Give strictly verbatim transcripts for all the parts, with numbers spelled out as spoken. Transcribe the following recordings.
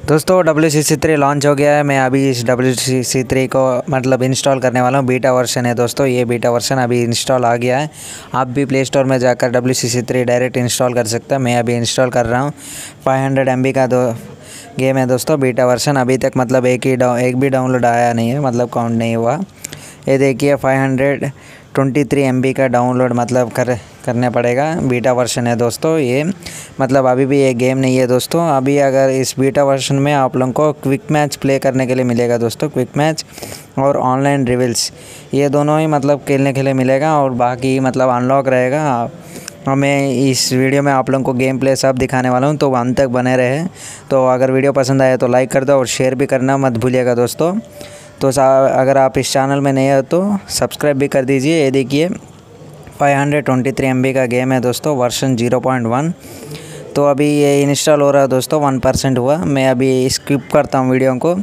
दोस्तों W C C three launch हो गया है। मैं अभी इस डब्ल्यू सी सी थ्री को मतलब इंस्टॉल करने वाला हूँ। बीटा वर्जन है दोस्तों, ये बीटा वर्जन अभी इंस्टॉल आ गया है। आप भी प्ले स्टोर में जाकर W C C three direct install कर सकते हैं। मैं अभी इंस्टॉल कर रहा हूँ। फाइव हंड्रेड एम बी का दो गेम है दोस्तों, बीटा वर्जन। अभी तक मतलब एक ही डाउ एक भी डाउनलोड आया नहीं है, मतलब काउंट नहीं हुआ। ये देखिए five hundred twenty three M B का डाउनलोड मतलब कर करने पड़ेगा। बीटा वर्जन है दोस्तों ये, मतलब अभी भी ये गेम नहीं है दोस्तों। अभी अगर इस बीटा वर्जन में आप लोगों को क्विक मैच प्ले करने के लिए मिलेगा दोस्तों, क्विक मैच और ऑनलाइन रिविल्स, ये दोनों ही मतलब खेलने के लिए मिलेगा और बाकी मतलब अनलॉक रहेगा। और मैं इस वीडियो में आप लोगों को गेम प्ले सब दिखाने वाला हूँ, तो अंत तक बने रहे। तो अगर वीडियो पसंद आए तो लाइक कर दो और शेयर भी करना मत भूलिएगा दोस्तों। तो अगर आप इस चैनल में नए हो तो सब्सक्राइब भी कर दीजिए। ये देखिए five hundred twenty three M B का गेम है दोस्तों, वर्जन ज़ीरो पॉइंट वन। तो अभी ये इंस्टॉल हो रहा है दोस्तों, वन परसेंट हुआ। मैं अभी स्किप करता हूँ वीडियो को।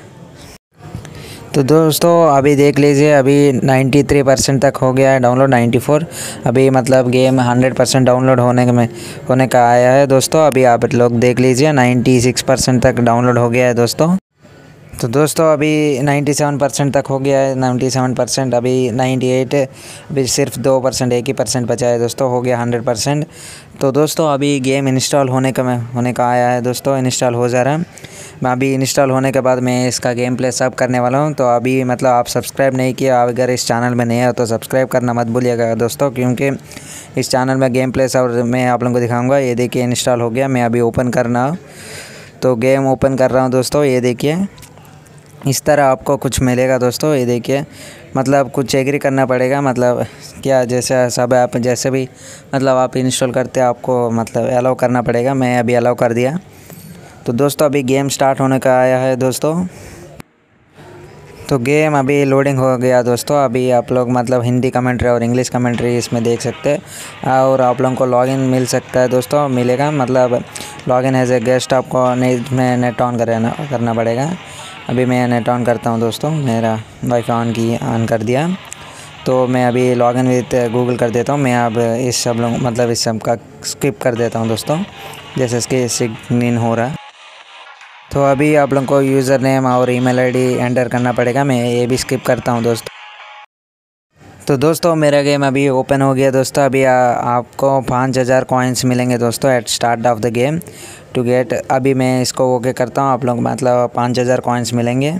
तो दोस्तों अभी देख लीजिए, अभी नाइन्टी थ्री परसेंट तक हो गया है डाउनलोड, नाइन्टी फोर। अभी मतलब गेम हंड्रेड परसेंट डाउनलोड होने में होने का आया है दोस्तों। अभी आप लोग देख लीजिए नाइन्टी सिक्स परसेंट तक डाउनलोड हो गया है दोस्तों। तो दोस्तों अभी नाइन्टी सेवन परसेंट तक हो गया है, नाइन्टी सेवन परसेंट। अभी नाइन्टी एट, अभी सिर्फ दो परसेंट एक ही परसेंट बचा है दोस्तों, हो गया हंड्रेड परसेंट। तो दोस्तों अभी गेम इंस्टॉल होने का होने का आया है दोस्तों, इंस्टॉल हो जा रहा है। मैं अभी इंस्टॉल होने के बाद मैं इसका गेम प्ले सब करने वाला हूँ। तो अभी मतलब आप सब्सक्राइब नहीं किया, अगर इस चैनल में नहीं है तो सब्सक्राइब करना मत भूलिएगा दोस्तों, क्योंकि इस चैनल में गेम प्ले सब मैं आप लोगों को दिखाऊँगा। ये देखिए इंस्टॉल हो गया। मैं अभी ओपन करना, तो गेम ओपन कर रहा हूँ दोस्तों। ये देखिए इस तरह आपको कुछ मिलेगा दोस्तों। ये देखिए मतलब कुछ एग्री करना पड़ेगा, मतलब क्या जैसे सब आप जैसे भी मतलब आप इंस्टॉल करते हैं आपको मतलब अलाउ करना पड़ेगा। मैं अभी अलाउ कर दिया। तो दोस्तों अभी गेम स्टार्ट होने का आया है दोस्तों। तो गेम अभी लोडिंग हो गया दोस्तों। अभी आप लोग मतलब हिंदी कमेंट्री और इंग्लिश कमेंट्री इसमें देख सकते हैं और आप लोगों को लॉगिन मिल सकता है दोस्तों, मिलेगा। मतलब लॉगिन एज ए गेस्ट आपको नेट में नेट ऑन करना करना पड़ेगा। अभी मैं नेट ऑन करता हूं दोस्तों, मेरा वाईफाई ऑन की ऑन कर दिया। तो मैं अभी लॉगिन विद गूगल कर देता हूं। मैं अब इस सब लोग मतलब इस सब का स्किप कर देता हूं दोस्तों, जैसे इसके सिग्न इन हो रहा है। तो अभी आप लोगों को यूज़र नेम और ईमेल आईडी एंटर करना पड़ेगा। मैं ये भी स्किप करता हूं दोस्तों। तो दोस्तों मेरा गेम अभी ओपन हो गया दोस्तों। अभी आ, आपको पाँच हज़ार कॉइन्स मिलेंगे दोस्तों at start of the game to get. अभी मैं इसको ओके करता हूँ, आप लोग मतलब पाँच हज़ार कॉइन्स मिलेंगे।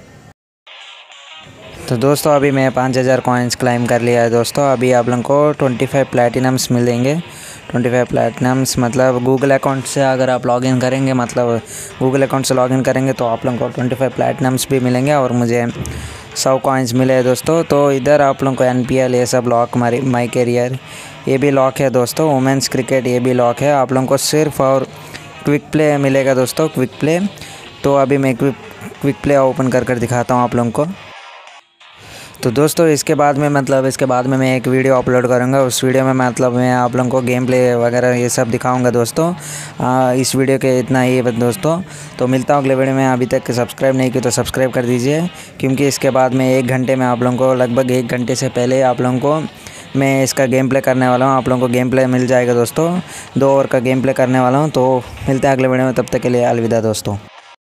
तो दोस्तों अभी मैं पाँच हज़ार कॉइन्स क्लाइम कर लिया है दोस्तों। अभी आप लोगों को ट्वेंटी फाइव प्लैटिनम्स मिलेंगे। ट्वेंटी फाइव प्लैटिनम्स मतलब गूगल अकाउंट से अगर आप लॉगिन करेंगे, मतलब गूगल अकाउंट से लॉगिन करेंगे तो आप लोगों को ट्वेंटी फाइव प्लैटिनम्स भी मिलेंगे और मुझे सौ कॉइन्स मिले हैं दोस्तों। तो इधर आप लोगों को एन पी एल ये सब लॉक, मारी माई कैरियर ये भी लॉक है दोस्तों। वुमेंस क्रिकेट ये भी लॉक है। आप लोगों को सिर्फ और क्विक प्ले मिलेगा दोस्तों, क्विक प्ले। तो अभी मैं क्विक क्विक प्ले ओपन कर कर दिखाता हूँ आप लोगों को। तो दोस्तों इसके बाद में मतलब इसके बाद में मैं एक वीडियो अपलोड करूँगा। उस वीडियो में मतलब मैं आप लोगों को गेम प्ले वगैरह ये सब दिखाऊंगा दोस्तों। आ, इस वीडियो के इतना ही है दोस्तों। तो मिलता हूँ अगले वीडियो में। अभी तक सब्सक्राइब नहीं की तो सब्सक्राइब कर दीजिए, क्योंकि इसके बाद में एक घंटे में आप लोगों को लगभग एक घंटे से पहले आप लोगों को मैं इसका गेम प्ले करने वाला हूँ। आप लोगों को गेम प्ले मिल जाएगा दोस्तों, दो ओवर का गेम प्ले करने वाला हूँ। तो मिलते हैं अगले वीडियो में, तब तक के लिए अलविदा दोस्तों।